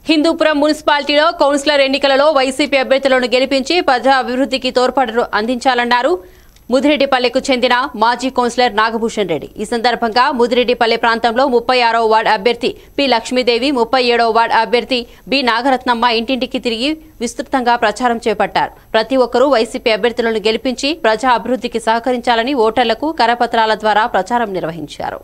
హిందూపురం మున్సిపాలిటీలో కౌన్సిలర్ ఎన్నికలలో వైసీపీ అభ్యర్థులను గెలిపించి ప్రజా అభివృద్ధికి తోడ్పాటు అందించాలన్నారు ముదిరెడ్డిపల్లెకు చెందిన మాజీ కౌన్సిలర్ నాగభూషణ్ రెడ్డి। ఈ సందర్భంగా ముదిరెడ్డిపల్లె ప్రాంతంలో 36వ వార్డు అభ్యర్థి పి లక్ష్మీదేవి, 37వ వార్డు అభ్యర్థి బి నాగరత్నమ్మ ఇంటింటికి తిరిగి విస్తృతంగా ప్రచారం చేపట్టారు। ప్రతి ఒక్కరూ వైసీపీ అభ్యర్థులను గెలిపించి ప్రజా అభివృద్ధికి సహకరించాలని ఓటర్లకు కరపత్రాల ద్వారా ప్రచారం నిర్వహించారు।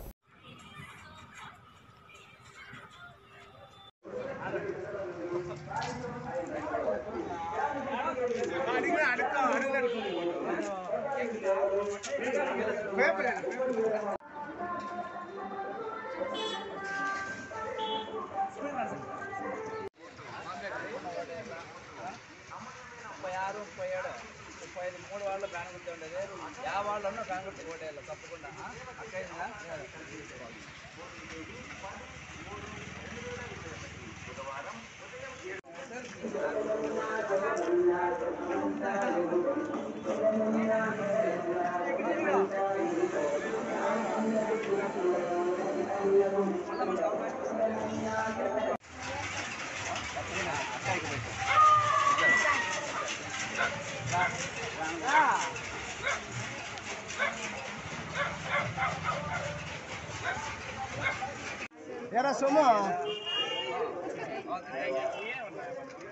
మూడు వాళ్ళు కానుగుర్తి ఉండేది యా వాళ్ళు ఉన్న కానుగుర్తి కోటేయాలి తప్పకుండా అక్కడైందా Era soma.